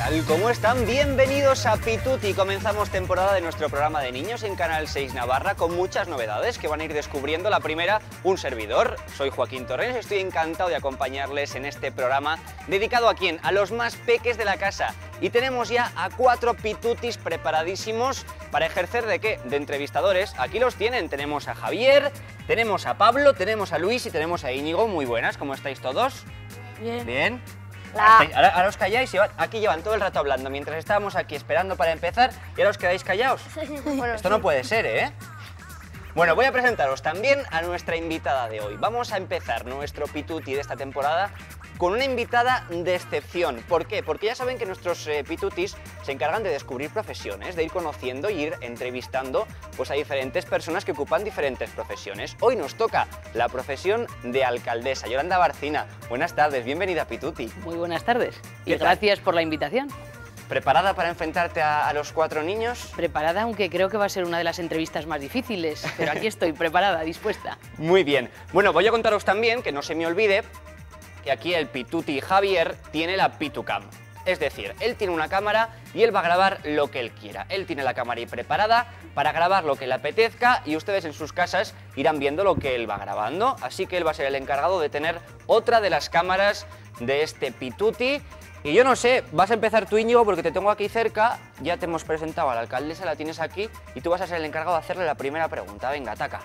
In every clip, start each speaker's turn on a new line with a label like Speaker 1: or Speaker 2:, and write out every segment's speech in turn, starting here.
Speaker 1: tal? ¿Cómo están? Bienvenidos a Pituti. Comenzamos temporada de nuestro programa de niños en Canal 6 Navarra con muchas novedades que van a ir descubriendo. La primera, un servidor. Soy Joaquín Torrens, estoy encantado de acompañarles en este programa dedicado a ¿quién? A los más peques de la casa. Y tenemos ya a 4 pitutis preparadísimos para ejercer ¿de qué? De entrevistadores. Aquí los tienen. Tenemos a Javier, tenemos a Pablo, tenemos a Luis y tenemos a Íñigo. Muy buenas, ¿cómo estáis todos?
Speaker 2: Bien.
Speaker 1: Bien. Ahora os calláis y aquí llevan todo el rato hablando mientras estábamos aquí esperando para empezar y ahora os quedáis callados. Bueno, esto no puede ser, ¿eh? Bueno, voy a presentaros también a nuestra invitada de hoy. Vamos a empezar nuestro pituti de esta temporada con una invitada de excepción. ¿Por qué? Porque ya saben que nuestros pitutis se encargan de descubrir profesiones, de ir conociendo y ir entrevistando pues, a diferentes personas que ocupan diferentes profesiones. Hoy nos toca la profesión de alcaldesa. Yolanda Barcina, buenas tardes, bienvenida a Pituti.
Speaker 2: Muy buenas tardes y gracias por la invitación.
Speaker 1: ¿Preparada para enfrentarte a los 4 niños?
Speaker 2: Preparada, aunque creo que va a ser una de las entrevistas más difíciles, pero aquí estoy, preparada, dispuesta.
Speaker 1: Muy bien. Bueno, voy a contaros también, que no se me olvide, que aquí el pituti Javier tiene la Pitucam. Es decir, él tiene una cámara y él va a grabar lo que él quiera. Él tiene la cámara ahí preparada para grabar lo que le apetezca y ustedes en sus casas irán viendo lo que él va grabando. Así que él va a ser el encargado de tener otra de las cámaras de este pituti. Y yo no sé, vas a empezar tú, Íñigo, porque te tengo aquí cerca, ya te hemos presentado a la alcaldesa, la tienes aquí, y tú vas a ser el encargado de hacerle la primera pregunta. Venga, ataca.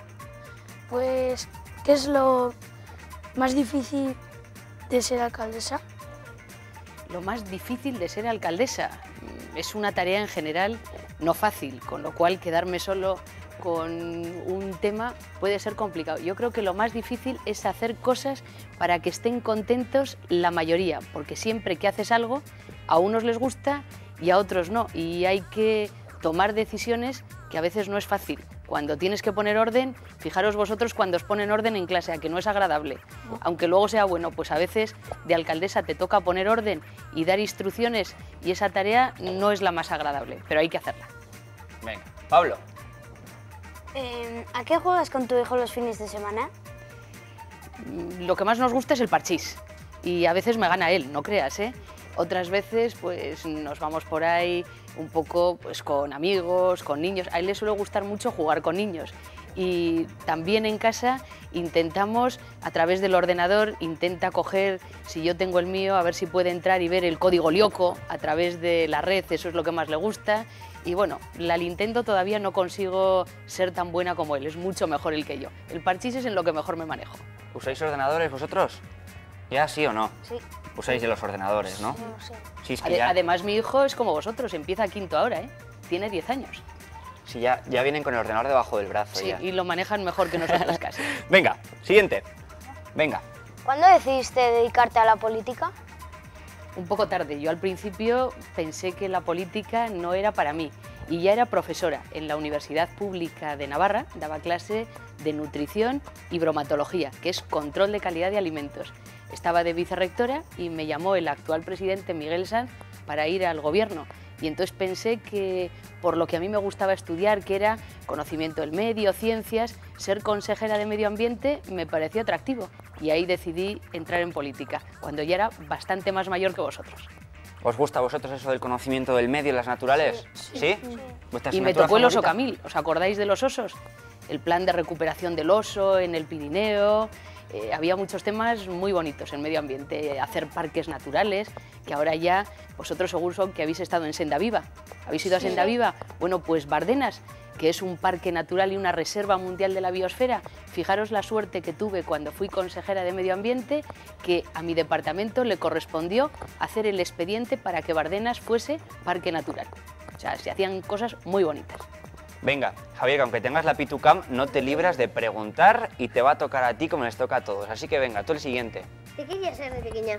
Speaker 3: Pues, ¿qué es lo más difícil de ser alcaldesa?
Speaker 2: Lo más difícil de ser alcaldesa es una tarea en general no fácil, con lo cual quedarme solo con un tema puede ser complicado. Yo creo que lo más difícil es hacer cosas para que estén contentos la mayoría, porque siempre que haces algo, a unos les gusta y a otros no, y hay que tomar decisiones que a veces no es fácil. Cuando tienes que poner orden, fijaros vosotros cuando os ponen orden en clase, a que no es agradable. Aunque luego sea bueno, pues a veces de alcaldesa te toca poner orden y dar instrucciones y esa tarea no es la más agradable, pero hay que hacerla.
Speaker 1: Venga, Pablo.
Speaker 4: ¿A qué juegas con tu hijo los fines de semana?
Speaker 2: Lo que más nos gusta es el parchís y a veces me gana él, no creas, ¿eh? Otras veces pues nos vamos por ahí un poco pues, con amigos, con niños. A él le suele gustar mucho jugar con niños y también en casa intentamos, a través del ordenador, intenta coger, si yo tengo el mío, a ver si puede entrar y ver el código Lyoko a través de la red, eso es lo que más le gusta. Y bueno, la Nintendo todavía no consigo ser tan buena como él, es mucho mejor el que yo. El parchís es en lo que mejor me manejo.
Speaker 1: ¿Usáis ordenadores vosotros? ¿Ya sí o no?
Speaker 4: Sí.
Speaker 1: Usáis de los ordenadores, ¿no?
Speaker 4: No sé.
Speaker 1: Sí, es que ya,
Speaker 2: Además, mi hijo es como vosotros, empieza quinto ahora, ¿eh? Tiene 10 años.
Speaker 1: sí, ya vienen con el ordenador debajo del brazo.
Speaker 2: Sí,
Speaker 1: ya.
Speaker 2: y lo manejan mejor que nosotros casi.
Speaker 1: Venga, siguiente. Venga.
Speaker 4: ¿Cuándo decidiste dedicarte a la política?
Speaker 2: Un poco tarde. Yo al principio pensé que la política no era para mí y ya era profesora en la Universidad Pública de Navarra, daba clase de nutrición y bromatología, que es control de calidad de alimentos. Estaba de vicerrectora y me llamó el actual presidente Miguel Sanz para ir al gobierno y entonces pensé que por lo que a mí me gustaba estudiar, que era conocimiento del medio, ciencias, ser consejera de medio ambiente me pareció atractivo y ahí decidí entrar en política, cuando ya era bastante más mayor que vosotros.
Speaker 1: ¿Os gusta a vosotros eso del conocimiento del medio y las naturales? ¿Sí? ¿Vuestra
Speaker 2: Y me
Speaker 1: asignatura
Speaker 2: tocó el oso
Speaker 1: favorita?
Speaker 2: Camil, ¿os acordáis de los osos? El plan de recuperación del oso en el Pirineo, había muchos temas muy bonitos en medio ambiente, hacer parques naturales, que ahora ya vosotros seguro que habéis estado en Senda Viva. ¿Habéis ido a Senda Viva? Bueno, pues Bardenas, que es un parque natural y una reserva mundial de la biosfera. Fijaros la suerte que tuve cuando fui consejera de Medio Ambiente, que a mi departamento le correspondió hacer el expediente para que Bardenas fuese parque natural. O sea, se hacían cosas muy bonitas.
Speaker 1: Venga, Javier, que aunque tengas la Pitucam, no te libras de preguntar y te va a tocar a ti como les toca a todos. Así que venga, tú el siguiente.
Speaker 4: ¿Qué querías ser de pequeña?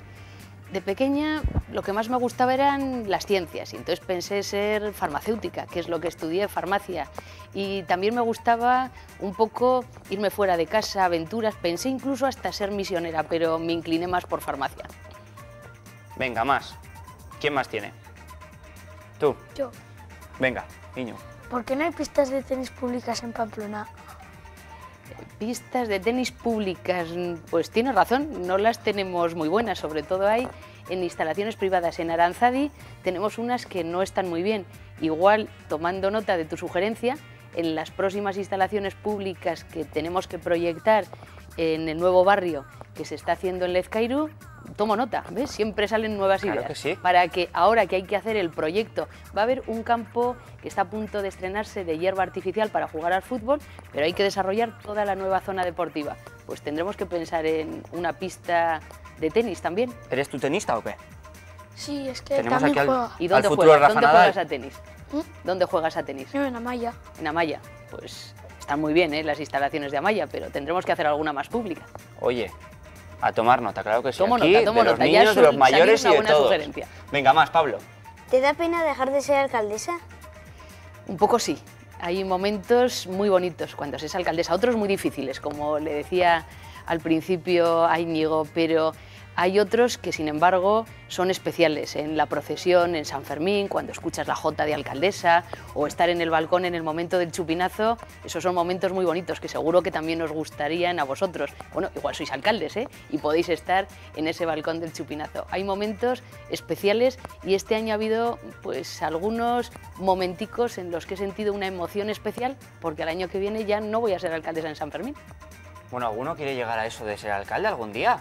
Speaker 2: De pequeña lo que más me gustaba eran las ciencias y entonces pensé ser farmacéutica, que es lo que estudié, farmacia. Y también me gustaba un poco irme fuera de casa, aventuras, pensé incluso hasta ser misionera, pero me incliné más por farmacia.
Speaker 1: Venga, más. ¿Quién más tiene? Tú.
Speaker 3: Yo.
Speaker 1: Venga, niño.
Speaker 3: ¿Por qué no hay pistas de tenis públicas en Pamplona?
Speaker 2: Pistas de tenis públicas, pues tienes razón, no las tenemos muy buenas, sobre todo hay en instalaciones privadas. En Aranzadi tenemos unas que no están muy bien. Igual, tomando nota de tu sugerencia, en las próximas instalaciones públicas que tenemos que proyectar en el nuevo barrio que se está haciendo en Lezcairu, tomo nota, ¿ves? Siempre salen nuevas ideas.
Speaker 1: Claro que sí.
Speaker 2: Para que ahora que hay que hacer el proyecto, va a haber un campo que está a punto de estrenarse de hierba artificial para jugar al fútbol, pero hay que desarrollar toda la nueva zona deportiva. Pues tendremos que pensar en una pista de tenis también.
Speaker 1: ¿Eres tú tenista o qué?
Speaker 3: Sí, es que
Speaker 1: Tenemos
Speaker 3: también
Speaker 1: aquí
Speaker 3: juega.
Speaker 2: ¿Y dónde
Speaker 1: futuro
Speaker 2: juegas?
Speaker 1: Rafa
Speaker 2: ¿Dónde
Speaker 1: Nadal.
Speaker 2: juegas a tenis? ¿Dónde juegas a tenis?
Speaker 3: Yo en Amaya.
Speaker 2: En Amaya. Pues están muy bien, ¿eh?, las instalaciones de Amaya, pero tendremos que hacer alguna más pública.
Speaker 1: Oye, a tomar nota, claro que sí.
Speaker 2: Tomo
Speaker 1: Aquí,
Speaker 2: nota, tomo
Speaker 1: de los
Speaker 2: nota. Ya
Speaker 1: niños, de los mayores y
Speaker 2: una
Speaker 1: de
Speaker 2: buena
Speaker 1: todos.
Speaker 2: sugerencia.
Speaker 1: Venga, más, Pablo.
Speaker 4: ¿Te da pena dejar de ser alcaldesa?
Speaker 2: Un poco sí. Hay momentos muy bonitos cuando se es alcaldesa, otros muy difíciles, como le decía al principio a Íñigo, pero hay otros que, sin embargo, son especiales. En la procesión, en San Fermín, cuando escuchas la jota de alcaldesa, o estar en el balcón en el momento del chupinazo, esos son momentos muy bonitos que seguro que también os gustarían a vosotros. Bueno, igual sois alcaldes, ¿eh?, y podéis estar en ese balcón del chupinazo. Hay momentos especiales y este año ha habido pues algunos momenticos en los que he sentido una emoción especial, porque el año que viene ya no voy a ser alcaldesa en San Fermín.
Speaker 1: Bueno, ¿alguno quiere llegar a eso de ser alcalde algún día?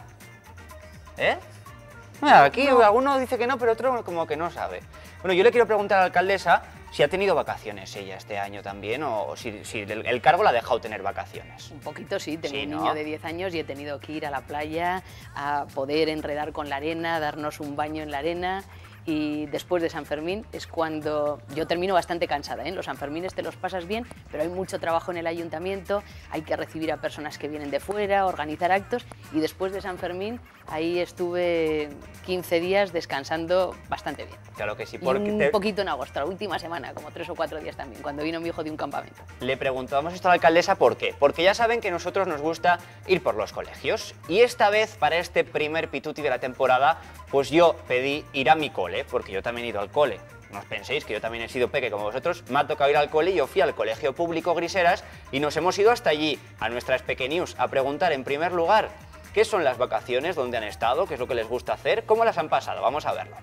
Speaker 1: ¿Eh? Mira, aquí alguno dice que no, pero otro como que no sabe. Bueno, yo le quiero preguntar a la alcaldesa si ha tenido vacaciones ella este año también, o si el cargo la ha dejado tener vacaciones.
Speaker 2: Un poquito sí, tengo
Speaker 1: Sí,
Speaker 2: un
Speaker 1: ¿no?
Speaker 2: niño de 10 años y he tenido que ir a la playa a poder enredar con la arena, darnos un baño en la arena. Y después de San Fermín es cuando yo termino bastante cansada, ¿eh? Los Sanfermines te los pasas bien, pero hay mucho trabajo en el ayuntamiento, hay que recibir a personas que vienen de fuera, organizar actos, y después de San Fermín ahí estuve 15 días descansando bastante bien.
Speaker 1: Claro que sí,
Speaker 2: Y
Speaker 1: porque
Speaker 2: un poquito en agosto, la última semana, como 3 o 4 días también, cuando vino mi hijo de un campamento.
Speaker 1: le preguntábamos esto a la alcaldesa ¿por qué? Porque ya saben que a nosotros nos gusta ir por los colegios. Y esta vez, para este primer pituti de la temporada, pues yo pedí ir a mi cole, porque yo también he ido al cole. No os penséis que yo también he sido peque como vosotros, me ha tocado ir al cole y yo fui al Colegio Público Griseras y nos hemos ido hasta allí, a nuestras Pequenews, a preguntar en primer lugar qué son las vacaciones, dónde han estado, qué es lo que les gusta hacer, cómo las han pasado. Vamos a verlo.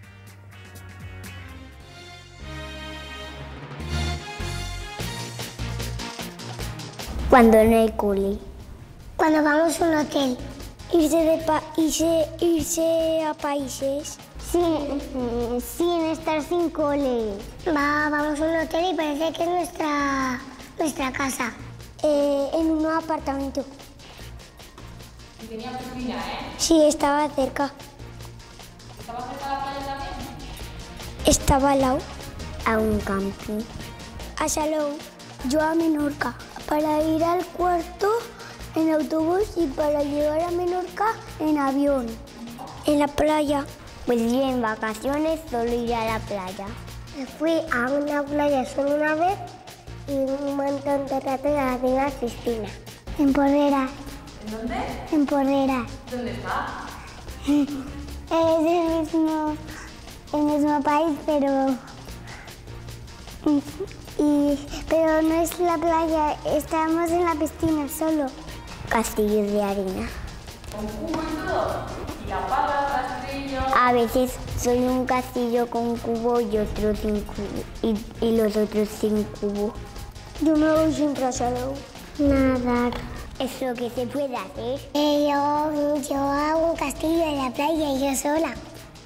Speaker 4: Cuando no hay culi.
Speaker 5: Cuando vamos a un hotel, irse a países.
Speaker 4: Sin estar sin cole.
Speaker 5: Vamos a un hotel y parece que es nuestra casa. En un apartamento.
Speaker 6: ¿Y tenía piscina,
Speaker 5: Sí, estaba cerca.
Speaker 6: ¿Estaba cerca de la playa también?
Speaker 5: Estaba al lado.
Speaker 4: A un camping.
Speaker 5: A Salou, yo a Menorca. Para ir al cuarto en autobús y para llegar a Menorca en avión. En la playa.
Speaker 4: Pues yo en vacaciones solo ir a la playa.
Speaker 5: Me fui a una playa solo una vez y un montón de rato a la piscina. En Porreras.
Speaker 6: ¿En dónde?
Speaker 5: En Porreras.
Speaker 6: ¿Dónde está?
Speaker 5: Es el mismo país, pero no es la playa, estamos en la piscina solo.
Speaker 4: Castillos de arena.
Speaker 6: ¿Con cubo y todo? ¿Y la pala, castillo?
Speaker 4: A veces soy un castillo con cubo y otro sin cubo. Y los otros sin cubo.
Speaker 5: Yo me voy siempre a Salou.
Speaker 4: Nadar. Es lo que se puede hacer.
Speaker 5: Yo hago un castillo en la playa y yo sola.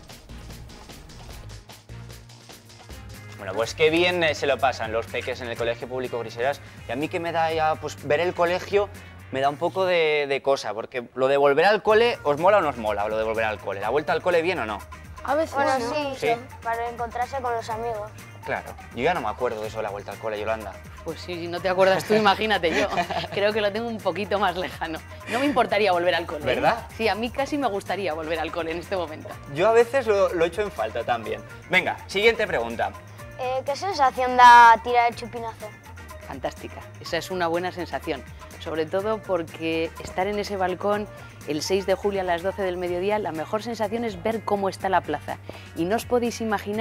Speaker 1: Bueno, pues qué bien se lo pasan los peques en el Colegio Público Griseras. Y a mí que me da ya, pues ver el colegio me da un poco de cosa, porque lo de volver al cole, ¿os mola o no os mola lo de volver al cole? ¿La vuelta al cole bien o no?
Speaker 3: A veces
Speaker 4: Bueno,
Speaker 3: no.
Speaker 4: sí,
Speaker 1: Sí.
Speaker 4: para encontrarse con los amigos.
Speaker 1: Claro, yo ya no me acuerdo de eso de la vuelta al cole, Yolanda.
Speaker 2: Pues sí, si no te acuerdas tú, imagínate yo. Creo que lo tengo un poquito más lejano. No me importaría volver al cole. ¿eh?
Speaker 1: ¿Verdad?
Speaker 2: Sí, a mí casi me gustaría volver al cole en este momento.
Speaker 1: Yo a veces lo echo en falta también. Venga, siguiente pregunta.
Speaker 4: ¿Qué sensación da tirar el chupinazo?
Speaker 2: Fantástica, esa es una buena sensación, sobre todo porque estar en ese balcón el 6 de julio a las 12 del mediodía, la mejor sensación es ver cómo está la plaza. Y no os podéis imaginar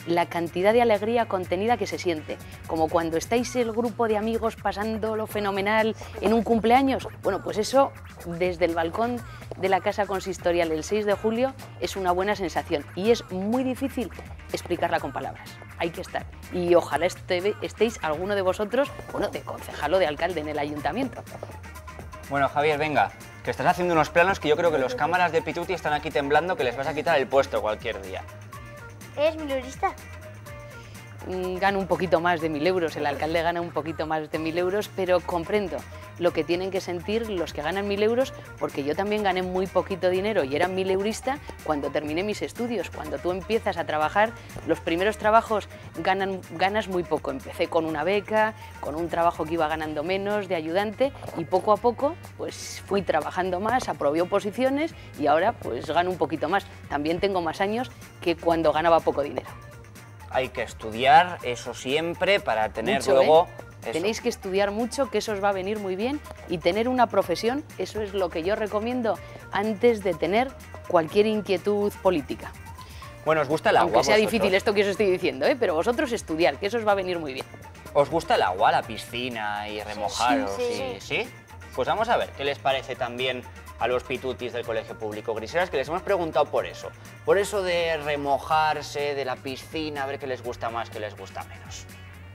Speaker 2: la cantidad de alegría contenida que se siente, como cuando estáis el grupo de amigos pasándolo fenomenal en un cumpleaños. Bueno, pues eso desde el balcón de la casa consistorial el 6 de julio es una buena sensación y es muy difícil explicarla con palabras. Hay que estar. Y ojalá estéis alguno de vosotros, bueno, de concejal o de alcalde en el ayuntamiento.
Speaker 1: Bueno, Javier, venga, que estás haciendo unos planos que yo creo que los cámaras de Pituti están aquí temblando, que les vas a quitar el puesto cualquier día.
Speaker 5: ¿Eres mileurista?
Speaker 2: Gano un poquito más de 1.000 euros, el alcalde gana un poquito más de 1.000 euros, pero comprendo lo que tienen que sentir los que ganan 1.000 euros, porque yo también gané muy poquito dinero y era mileurista cuando terminé mis estudios. Cuando tú empiezas a trabajar, los primeros trabajos ganas muy poco. Empecé con una beca, con un trabajo que iba ganando menos de ayudante y poco a poco pues fui trabajando más, aprobé oposiciones y ahora pues gano un poquito más. También tengo más años que cuando ganaba poco dinero.
Speaker 1: Hay que estudiar, eso siempre, para tener
Speaker 2: Mucho,
Speaker 1: luego...
Speaker 2: Eso. Tenéis que estudiar mucho, que eso os va a venir muy bien, y tener una profesión, eso es lo que yo recomiendo antes de tener cualquier inquietud política.
Speaker 1: Bueno, ¿os gusta el agua?
Speaker 2: Aunque sea
Speaker 1: vosotros?
Speaker 2: difícil esto que os estoy diciendo, pero vosotros estudiar, que eso os va a venir muy bien.
Speaker 1: ¿Os gusta el agua, la piscina y remojaros? ¿Sí? Pues vamos a ver qué les parece también a los pitutis del Colegio Público Griseras, que les hemos preguntado por eso de remojarse, de la piscina, a ver qué les gusta más, qué les gusta menos.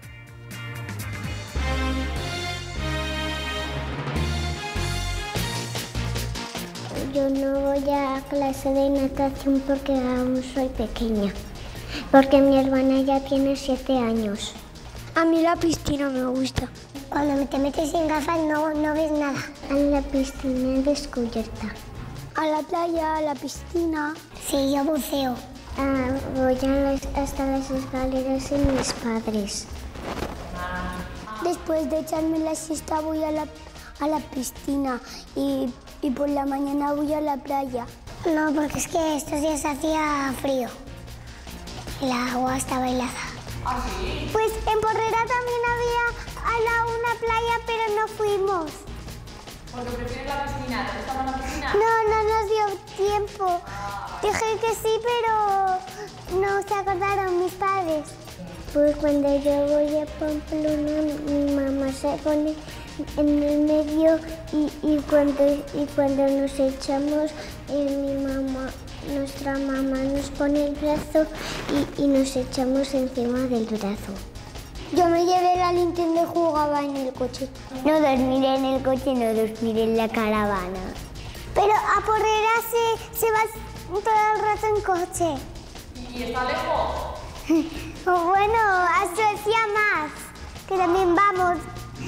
Speaker 4: Yo no voy a clase de natación porque aún soy pequeña, porque mi hermana ya tiene 7 años.
Speaker 5: A mí la piscina me gusta.
Speaker 4: Cuando te metes en gafas no ves nada. En la piscina descubierta.
Speaker 5: A la playa, a la piscina.
Speaker 4: Sí, yo buceo. Voy hasta las escaleras sin mis padres.
Speaker 5: Después de echarme la siesta voy a la piscina y por la mañana voy a la playa.
Speaker 4: No, porque es que estos días hacía frío. El agua estaba helada.
Speaker 6: ¿Ah, sí?
Speaker 5: Pues en Porrera también había una playa, pero no fuimos.
Speaker 6: ¿Porque prefieres la piscina? ¿Te gusta más la piscina?
Speaker 5: No nos dio tiempo. Dije que sí, pero no se acordaron mis padres.
Speaker 4: Pues cuando yo voy a Pamplona, mi mamá se pone en el medio y cuando nos echamos, nuestra mamá nos pone el brazo y nos echamos encima del brazo.
Speaker 5: Yo me llevé la Nintendo y jugaba en el coche.
Speaker 4: No dormiré en el coche, no dormiré en la caravana.
Speaker 5: Pero a Porrera se va todo el rato en coche.
Speaker 6: ¿Y está lejos?
Speaker 5: Bueno, a Suecia más, que también vamos.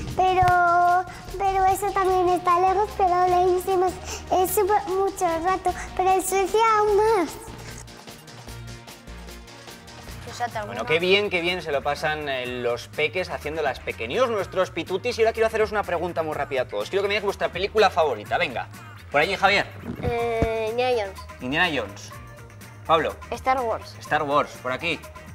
Speaker 5: Pero eso también está lejos, pero lejísimos. Es mucho rato, pero en Suecia aún más.
Speaker 1: Bueno, qué bien se lo pasan los peques haciendo las pequeños, nuestros pitutis. Y ahora quiero haceros una pregunta muy rápida a todos. Quiero que me digáis vuestra película favorita, venga. Por allí, Javier.
Speaker 5: Indiana Jones.
Speaker 1: Indiana Jones. Pablo.
Speaker 5: Star Wars.
Speaker 1: Star Wars, por aquí.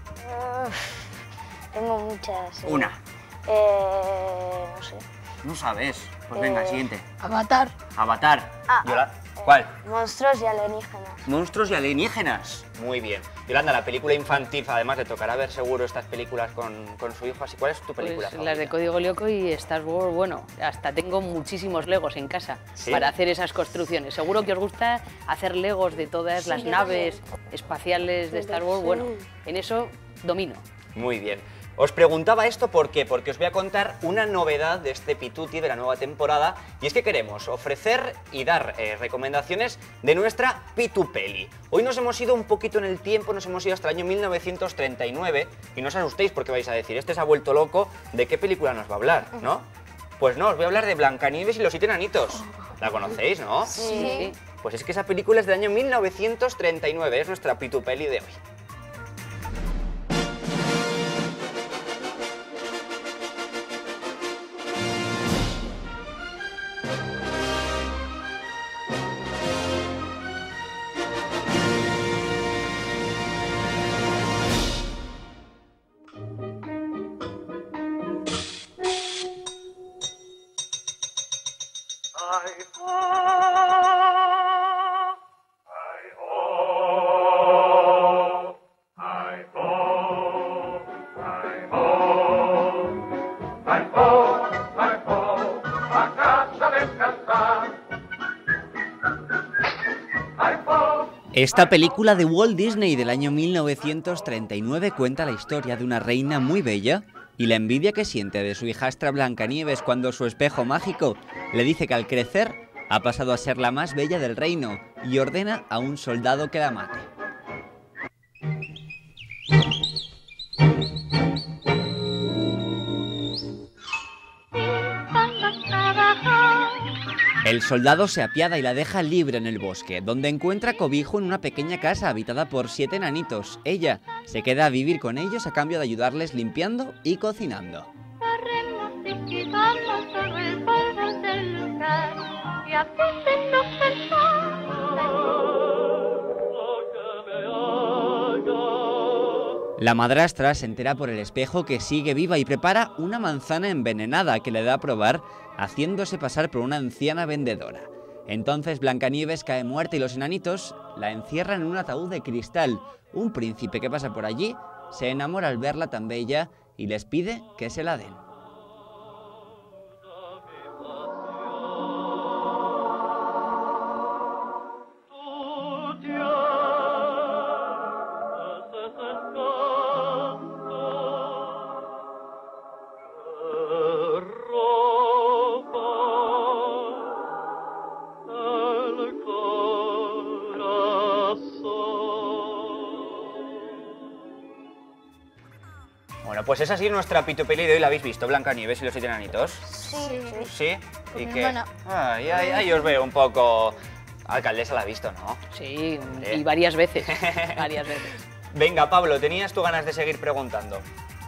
Speaker 5: Tengo muchas.
Speaker 1: Una.
Speaker 5: No sé.
Speaker 1: No sabes. Pues venga, siguiente.
Speaker 2: Avatar.
Speaker 1: Avatar. ¿Cuál?
Speaker 5: Monstruos y alienígenas.
Speaker 1: Monstruos y alienígenas. Muy bien. Yolanda, la película infantil, además le tocará ver seguro estas películas con su hijo. Así, ¿cuál es tu película favorita?
Speaker 2: Las de Código Lyoko y Star Wars, bueno, hasta tengo muchísimos Legos en casa para hacer esas construcciones. Seguro que os gusta hacer Legos de todas las naves espaciales de Star Wars. Bueno, en eso domino.
Speaker 1: Muy bien. Os preguntaba esto ¿por qué? Porque os voy a contar una novedad de este Pituti de la nueva temporada, y es que queremos ofrecer y dar recomendaciones de nuestra Pitupeli. Hoy nos hemos ido un poquito en el tiempo, nos hemos ido hasta el año 1939, y no os asustéis porque vais a decir, este se ha vuelto loco, ¿de qué película nos va a hablar? ¿No? Pues no, os voy a hablar de Blancanieves y los 7 enanitos. ¿La conocéis, no?
Speaker 2: Sí.
Speaker 1: Pues es que esa película es del año 1939, es nuestra Pitupeli de hoy. Esta película de Walt Disney del año 1939 cuenta la historia de una reina muy bella y la envidia que siente de su hijastra Blancanieves cuando su espejo mágico le dice que al crecer ha pasado a ser la más bella del reino y ordena a un soldado que la mate. El soldado se apiada y la deja libre en el bosque, donde encuentra cobijo en una pequeña casa habitada por 7 enanitos. Ella se queda a vivir con ellos a cambio de ayudarles limpiando y cocinando. La madrastra se entera por el espejo que sigue viva y prepara una manzana envenenada que le da a probar, haciéndose pasar por una anciana vendedora. Entonces Blancanieves cae muerta y los enanitos la encierran en un ataúd de cristal. Un príncipe que pasa por allí se enamora al verla tan bella y les pide que se la den. Bueno, pues esa ha sido nuestra pitupeli de hoy. ¿La habéis visto, Blancanieves y los 7 enanitos?
Speaker 5: Sí.
Speaker 1: ¿Sí? ¿Y qué?
Speaker 5: Bueno.
Speaker 1: Ahí os veo un poco... Alcaldesa la ha visto, ¿no?
Speaker 2: Sí, y varias veces, varias veces.
Speaker 1: Venga, Pablo, ¿tenías tú ganas de seguir preguntando?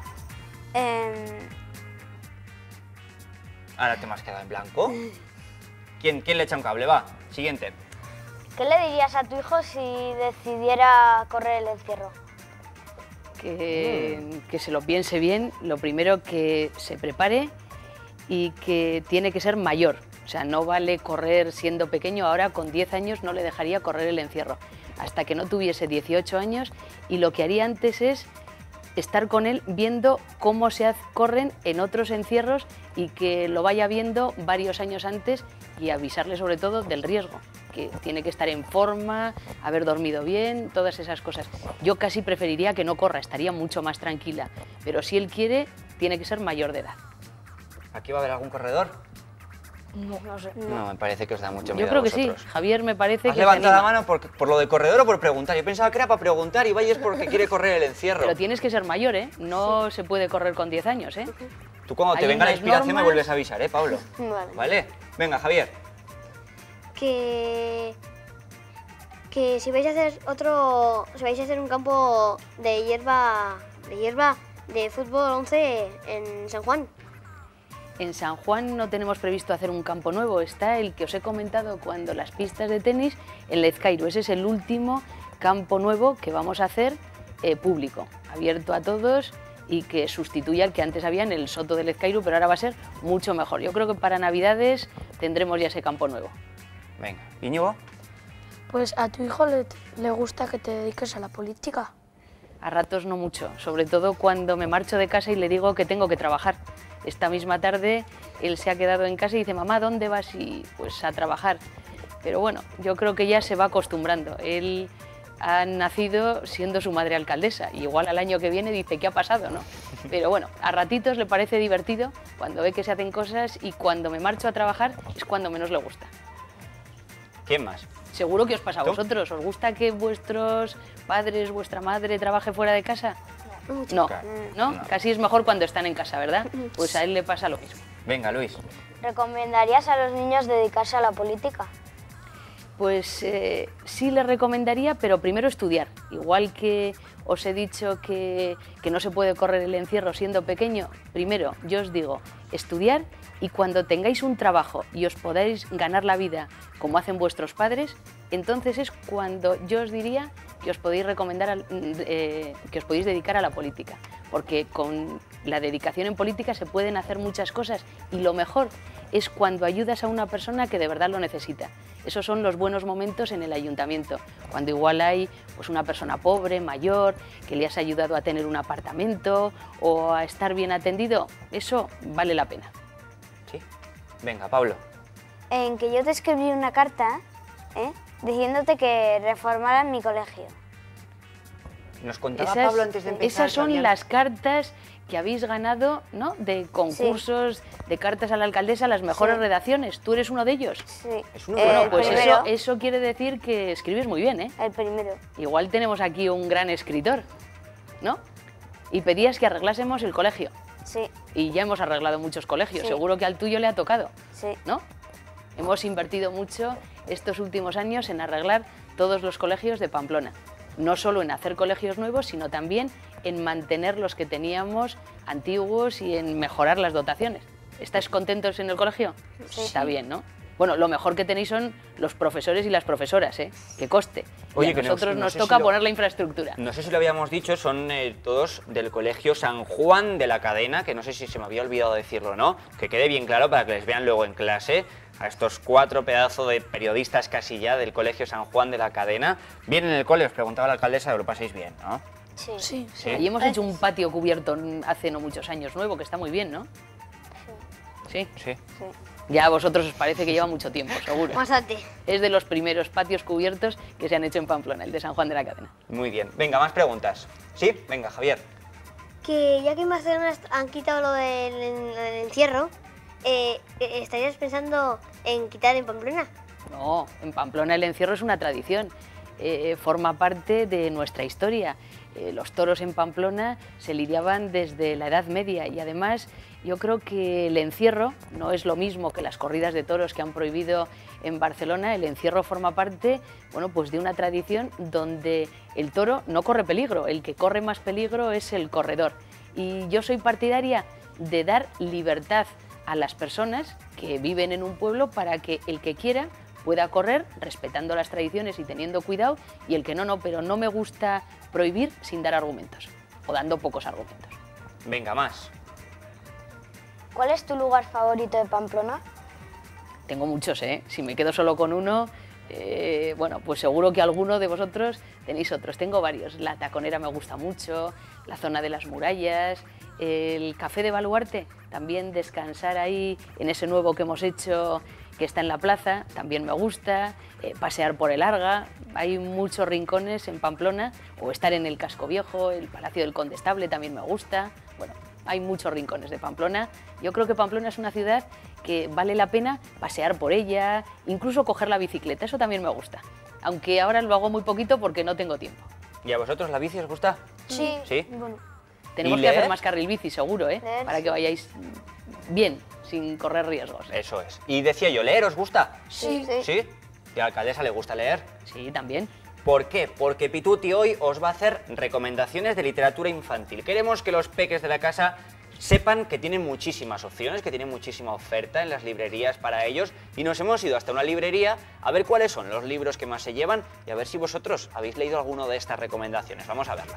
Speaker 1: Ahora te me has quedado en blanco. ¿Quién le echa un cable? Va, siguiente.
Speaker 5: ¿Qué le dirías a tu hijo si decidiera correr el encierro?
Speaker 2: Que se lo piense bien, lo primero que se prepare y que tiene que ser mayor. O sea, no vale correr siendo pequeño, ahora con 10 años no le dejaría correr el encierro, hasta que no tuviese 18 años, y lo que haría antes es estar con él viendo cómo se corren en otros encierros y que lo vaya viendo varios años antes y avisarle sobre todo del riesgo, que tiene que estar en forma, haber dormido bien, todas esas cosas. Yo casi preferiría que no corra, estaría mucho más tranquila, pero si él quiere, tiene que ser mayor de edad.
Speaker 1: ¿Aquí va a haber algún corredor?
Speaker 5: No sé.
Speaker 1: No, me parece que os da mucho miedo.
Speaker 2: Yo creo que
Speaker 1: a vosotros.
Speaker 2: sí, Javier me parece
Speaker 1: ¿Has
Speaker 2: que
Speaker 1: levantado la mano por lo de corredor o por preguntar? Yo pensaba que era para preguntar y vayas porque quiere correr el encierro.
Speaker 2: Pero tienes que ser mayor, ¿eh? No se puede correr con 10 años, ¿eh?
Speaker 1: Tú cuando te
Speaker 2: Hay
Speaker 1: venga la
Speaker 2: unas
Speaker 1: inspiración me
Speaker 2: normas.
Speaker 1: vuelves a avisar, ¿eh, Pablo?
Speaker 5: Vale.
Speaker 1: ¿Vale? Venga, Javier.
Speaker 5: Que si vais a hacer un campo de hierba de fútbol 11 en San Juan.
Speaker 2: En San Juan no tenemos previsto hacer un campo nuevo, está el que os he comentado cuando las pistas de tenis en Lezcairu. Ese es el último campo nuevo que vamos a hacer público, abierto a todos y que sustituya al que antes había en el Soto de Lezcairu, pero ahora va a ser mucho mejor. Yo creo que para Navidades tendremos ya ese campo nuevo.
Speaker 1: Venga, Íñigo.
Speaker 3: Pues a tu hijo le gusta que te dediques a la política.
Speaker 2: A ratos no mucho, sobre todo cuando me marcho de casa y le digo que tengo que trabajar. Esta misma tarde él se ha quedado en casa y dice, mamá, ¿dónde vas? Y pues a trabajar. Pero bueno, yo creo que ya se va acostumbrando. Él ha nacido siendo su madre alcaldesa. Y igual al año que viene dice, ¿qué ha pasado? ¿No? Pero bueno, a ratitos le parece divertido cuando ve que se hacen cosas y cuando me marcho a trabajar es cuando menos le gusta.
Speaker 1: ¿Quién más?
Speaker 2: Seguro que os pasa a
Speaker 1: ¿Tú?
Speaker 2: vosotros. ¿Os gusta que vuestros padres, vuestra madre trabaje fuera de casa? No, ¿no?
Speaker 1: No.
Speaker 2: Casi es mejor cuando están en casa, ¿verdad? Pues a él le pasa lo mismo.
Speaker 1: Venga, Luis.
Speaker 5: ¿Recomendarías a los niños dedicarse a la política?
Speaker 2: Pues sí le recomendaría, pero primero estudiar. Igual que os he dicho que no se puede correr el encierro siendo pequeño, primero yo os digo, estudiar, y cuando tengáis un trabajo y os podáis ganar la vida como hacen vuestros padres, entonces es cuando yo os diría que os podéis que os podéis dedicar a la política. Porque con la dedicación en política se pueden hacer muchas cosas y lo mejor es cuando ayudas a una persona que de verdad lo necesita. Esos son los buenos momentos en el ayuntamiento, cuando igual hay pues, una persona pobre, mayor, que le has ayudado a tener un apartamento o a estar bien atendido, eso vale la pena.
Speaker 1: Sí. Venga, Pablo.
Speaker 5: En que yo te escribí una carta, diciéndote que reformaran mi colegio.
Speaker 1: Nos contaba Pablo antes de empezar.
Speaker 2: Esas son las cartas que habéis ganado, ¿no? De concursos, de cartas a la alcaldesa, las mejores redacciones. ¿Tú eres uno de ellos?
Speaker 5: Sí.
Speaker 1: Es uno
Speaker 2: Bueno, pues
Speaker 5: primero.
Speaker 2: eso quiere decir que escribes muy bien, ¿eh?
Speaker 5: El primero.
Speaker 2: Igual tenemos aquí un gran escritor, ¿no? Y pedías que arreglásemos el colegio.
Speaker 5: Sí,
Speaker 2: Y ya hemos arreglado muchos colegios,
Speaker 5: Sí.
Speaker 2: seguro que al tuyo le ha tocado,
Speaker 5: sí.
Speaker 2: ¿no? Hemos invertido mucho estos últimos años en arreglar todos los colegios de Pamplona. No solo en hacer colegios nuevos, sino también en mantener los que teníamos antiguos y en mejorar las dotaciones. ¿Estáis contentos en el colegio?
Speaker 5: Sí.
Speaker 2: Está bien, ¿no? Bueno, lo mejor que tenéis son los profesores y las profesoras, ¿eh? Que coste.
Speaker 1: Oye,
Speaker 2: y a
Speaker 1: que
Speaker 2: nosotros
Speaker 1: no
Speaker 2: nos
Speaker 1: sé
Speaker 2: toca
Speaker 1: si lo-
Speaker 2: poner la infraestructura.
Speaker 1: No sé si lo habíamos dicho, son todos del Colegio San Juan de la Cadena, que no sé si se me había olvidado decirlo o no, que quede bien claro para que les vean luego en clase a estos 4 pedazos de periodistas casi ya del Colegio San Juan de la Cadena. Bien en el cole, os preguntaba la alcaldesa, lo paséis bien, ¿no?
Speaker 5: Sí.
Speaker 3: Sí.
Speaker 1: Sí.
Speaker 2: Allí hemos hecho un patio cubierto hace no muchos años nuevo, que está muy bien, ¿no? Sí.
Speaker 1: Sí.
Speaker 2: Ya a vosotros os parece que lleva mucho tiempo, seguro.
Speaker 5: Más a ti.
Speaker 2: Es de los primeros patios cubiertos que se han hecho en Pamplona, el de San Juan de la Cadena.
Speaker 1: Muy bien. Venga, más preguntas. ¿Sí? Venga, Javier.
Speaker 7: Que ya que en Barcelona han quitado lo del encierro, ¿estarías pensando en quitar en Pamplona?
Speaker 2: No, en Pamplona el encierro es una tradición, forma parte de nuestra historia. Los toros en Pamplona se lidiaban desde la Edad Media y además yo creo que el encierro no es lo mismo que las corridas de toros que han prohibido en Barcelona. El encierro forma parte, bueno, pues de una tradición donde el toro no corre peligro, el que corre más peligro es el corredor. Y yo soy partidaria de dar libertad a las personas que viven en un pueblo para que el que quiera pueda correr respetando las tradiciones y teniendo cuidado, y el que no, pero no me gusta prohibir sin dar argumentos, o dando pocos argumentos.
Speaker 1: Venga, más.
Speaker 5: ¿Cuál es tu lugar favorito de Pamplona?
Speaker 2: Tengo muchos, ¿eh? Si me quedo solo con uno, bueno, pues seguro que alguno de vosotros tenéis otros. Tengo varios. La Taconera me gusta mucho, la zona de las murallas, el Café de Baluarte, también descansar ahí en ese nuevo que hemos hecho que está en la plaza, también me gusta, pasear por el Arga, hay muchos rincones en Pamplona, o estar en el Casco Viejo, el Palacio del Condestable también me gusta, bueno, hay muchos rincones de Pamplona. Yo creo que Pamplona es una ciudad que vale la pena pasear por ella, incluso coger la bicicleta, eso también me gusta, aunque ahora lo hago muy poquito porque no tengo tiempo.
Speaker 1: ¿Y a vosotros la bici os gusta?
Speaker 5: Sí.
Speaker 1: ¿Sí?
Speaker 5: Bueno,
Speaker 2: Tenemos
Speaker 1: ¿Y
Speaker 2: que hacer
Speaker 1: leer?
Speaker 2: más carril bici, seguro, ¿eh?
Speaker 5: Leer,
Speaker 2: Para que
Speaker 5: sí.
Speaker 2: vayáis bien, sin correr riesgos.
Speaker 1: Eso es. Y decía yo, ¿leer os gusta?
Speaker 5: sí.
Speaker 1: ¿Sí? ¿Y a la alcaldesa le gusta leer?
Speaker 2: Sí, también.
Speaker 1: ¿Por qué? Porque Pituti hoy os va a hacer recomendaciones de literatura infantil. Queremos que los peques de la casa sepan que tienen muchísimas opciones, que tienen muchísima oferta en las librerías para ellos, y nos hemos ido hasta una librería a ver cuáles son los libros que más se llevan y a ver si vosotros habéis leído alguno de estas recomendaciones. Vamos a verlo.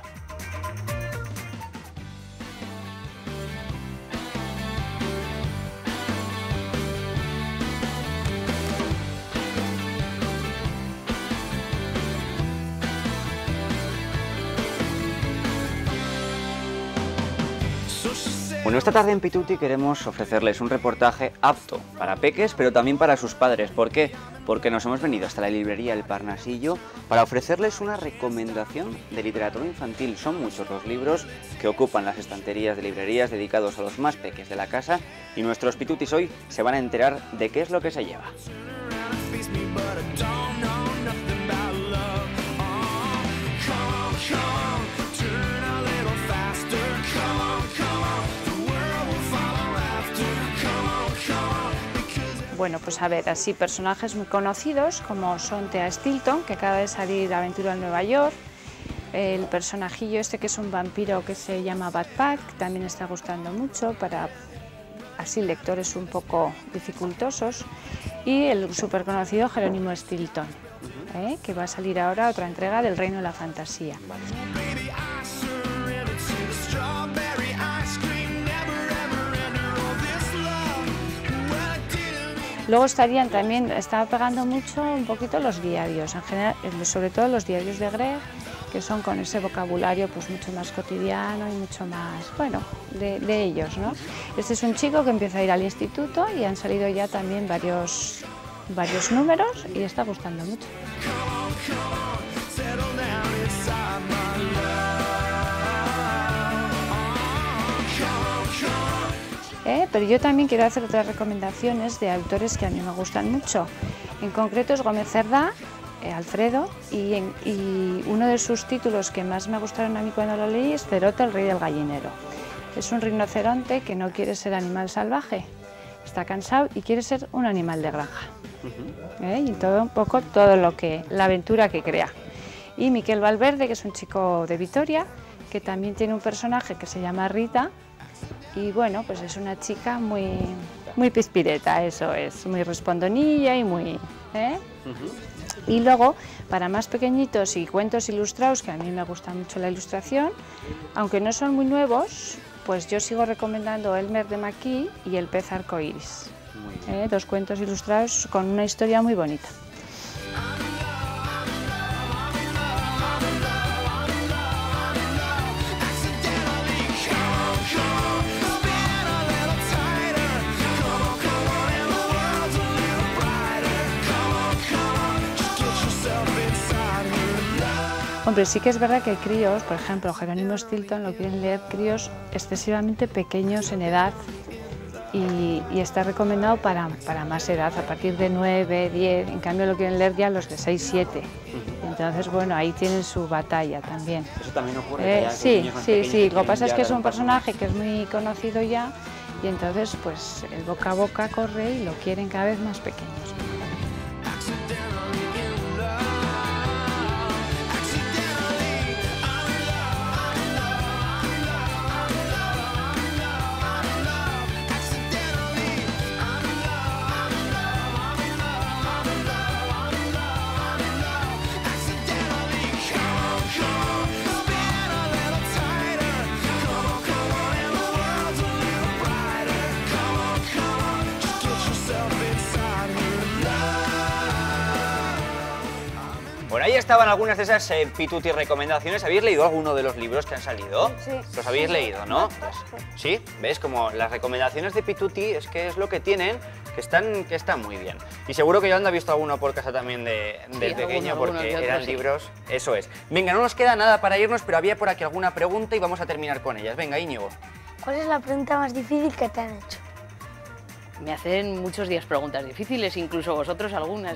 Speaker 1: Bueno, esta tarde en Pituti queremos ofrecerles un reportaje apto para peques, pero también para sus padres. ¿Por qué? Porque nos hemos venido hasta la librería El Parnasillo para ofrecerles una recomendación de literatura infantil. Son muchos los libros que ocupan las estanterías de librerías dedicados a los más peques de la casa, y nuestros Pitutis hoy se van a enterar de qué es lo que se lleva.
Speaker 8: Bueno, pues a ver, así personajes muy conocidos como son Thea Stilton, que acaba de salir Aventura en Nueva York, el personajillo este que es un vampiro que se llama Badpack, que también está gustando mucho para así lectores un poco dificultosos, y el súper conocido Jerónimo Stilton, que va a salir ahora otra entrega del Reino de la Fantasía. Luego estarían también, estaba pegando mucho un poquito los diarios, en general, sobre todo los diarios de Greg, que son con ese vocabulario pues mucho más cotidiano y mucho más, bueno, de ellos, ¿no? Este es un chico que empieza a ir al instituto y han salido ya también varios varios números y está gustando mucho. Pero yo también quiero hacer otras recomendaciones de autores que a mí me gustan mucho. En concreto es Gómez Cerdá, Alfredo, y uno de sus títulos que más me gustaron a mí cuando lo leí es Cerote, el rey del gallinero. Es un rinoceronte que no quiere ser animal salvaje, está cansado y quiere ser un animal de granja. Y todo un poco la aventura que crea. Y Miquel Valverde, que es un chico de Vitoria, que también tiene un personaje que se llama Rita, y bueno, pues es una chica muy pispireta, eso es, muy respondonilla y muy... Y luego, para más pequeñitos y cuentos ilustrados, que a mí me gusta mucho la ilustración, aunque no son muy nuevos, pues yo sigo recomendando Elmer de Maquis y El pez arcoíris. Dos cuentos ilustrados con una historia muy bonita. Hombre, sí que es verdad que hay críos, por ejemplo, Jerónimo Stilton lo quieren leer críos excesivamente pequeños en edad y está recomendado para más edad, a partir de 9, 10, en cambio lo quieren leer ya los de 6, 7. Entonces, bueno, ahí tienen su batalla también.
Speaker 1: Eso también ocurre.
Speaker 8: Sí, lo que pasa es que es un personaje que es muy conocido ya y entonces pues el boca a boca corre y lo quieren cada vez más pequeños.
Speaker 1: Bueno, ahí estaban algunas de esas Pituti recomendaciones. ¿Habéis leído alguno de los libros que han salido?
Speaker 7: Sí.
Speaker 1: ¿Los habéis leído, no? ¿Sí? ¿Ves? Como las recomendaciones de Pituti es que es lo que tienen, que están muy bien. Y seguro que Yolanda ha visto alguno por casa también del pequeño, porque eran libros... Eso es. Venga, no nos queda nada para irnos, pero había por aquí alguna pregunta y vamos a terminar con ellas. Venga, Íñigo.
Speaker 3: ¿Cuál es la pregunta más difícil que te han hecho?
Speaker 2: Me hacen muchos días preguntas difíciles, incluso vosotros algunas.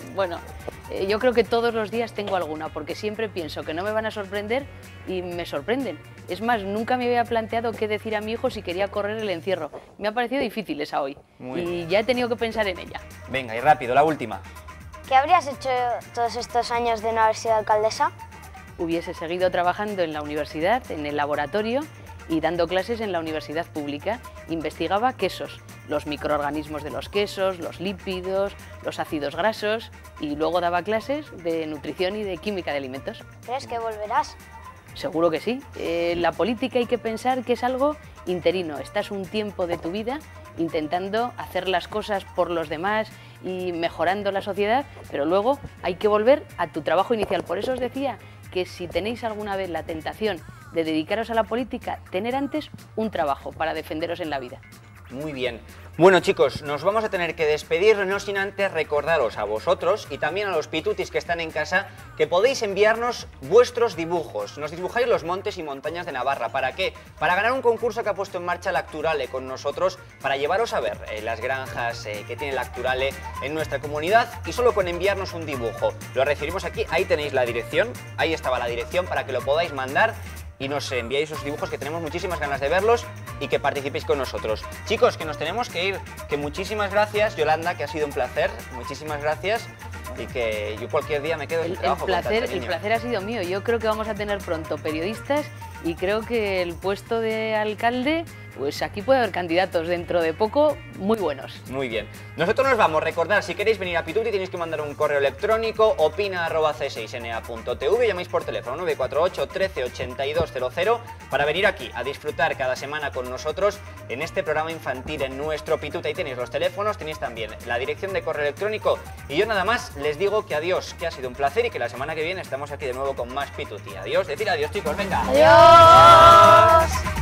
Speaker 2: Yo creo que todos los días tengo alguna, porque siempre pienso que no me van a sorprender y me sorprenden. Es más, nunca me había planteado qué decir a mi hijo si quería correr el encierro. Me ha parecido difícil esa hoy y ya he tenido que pensar en ella.
Speaker 1: Venga, y rápido, la última.
Speaker 5: ¿Qué habrías hecho todos estos años de no haber sido alcaldesa?
Speaker 2: Hubiese seguido trabajando en la universidad, en el laboratorio y dando clases en la universidad pública. Investigaba quesos, los microorganismos de los quesos, los lípidos, los ácidos grasos y luego daba clases de nutrición y de química de alimentos.
Speaker 5: ¿Crees que volverás?
Speaker 2: Seguro que sí. La política hay que pensar que es algo interino. Estás un tiempo de tu vida intentando hacer las cosas por los demás y mejorando la sociedad, pero luego hay que volver a tu trabajo inicial. Por eso os decía que si tenéis alguna vez la tentación de dedicaros a la política, tener antes un trabajo para defenderos en la vida.
Speaker 1: Muy bien. Bueno, chicos, nos vamos a tener que despedir, no sin antes recordaros a vosotros y también a los pitutis que están en casa que podéis enviarnos vuestros dibujos. Nos dibujáis los montes y montañas de Navarra. ¿Para qué? Para ganar un concurso que ha puesto en marcha la Acturale con nosotros, para llevaros a ver las granjas que tiene la Acturale en nuestra comunidad, y solo con enviarnos un dibujo. Lo recibimos aquí, ahí tenéis la dirección, ahí estaba la dirección para que lo podáis mandar y nos enviáis esos dibujos, que tenemos muchísimas ganas de verlos y que participéis con nosotros. Chicos, que nos tenemos que ir, que muchísimas gracias, Yolanda, que ha sido un placer, muchísimas gracias, y que yo cualquier día me quedo en trabajo.
Speaker 2: El placer ha sido mío. Yo creo que vamos a tener pronto periodistas y creo que el puesto de alcalde, pues aquí puede haber candidatos dentro de poco muy buenos. Muy bien. Nosotros nos vamos. Recordad, si queréis venir a Pituti tenéis que mandar un correo electrónico, opina@c6na.tv, llamáis por teléfono 948 13 82 00 para venir aquí a disfrutar cada semana con nosotros en este programa infantil, en nuestro Pituti. Ahí tenéis los teléfonos, tenéis también la dirección de correo electrónico, y yo nada más les digo que adiós, que ha sido un placer y que la semana que viene estamos aquí de nuevo con más Pituti. Adiós, decir adiós, chicos, venga.
Speaker 3: Adiós.